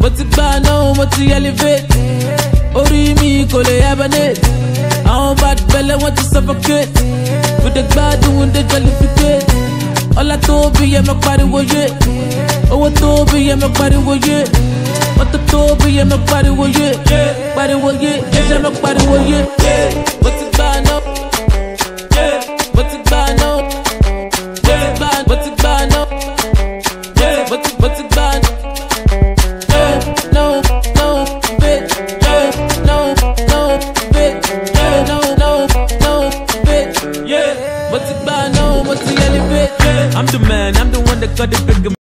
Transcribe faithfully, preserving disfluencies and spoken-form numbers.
MOTIGBANA, moti elevate. Ori mi kò lè hibernate. Àwọn bad belle want to suffocate. With the gbadun they jollificate. Ọlá tóbi yẹ mọ pariwo yé. Owó tóbi yẹ mọ pariwo yé. Mọ́tò tóbi yẹ mọ pariwo yé. Pariwo yé, ẹ̀ṣẹ̀ mọ pariwo yé. MOTIGBANA, MOTIGBANA, MOTIGBANA, MOTIGBANA, MOTIGBANA. No, no, bitch. No, no, bitch. No, no, no, bitch. MOTIGBANA, moti elevate. I'm the man, I'm the one that got the big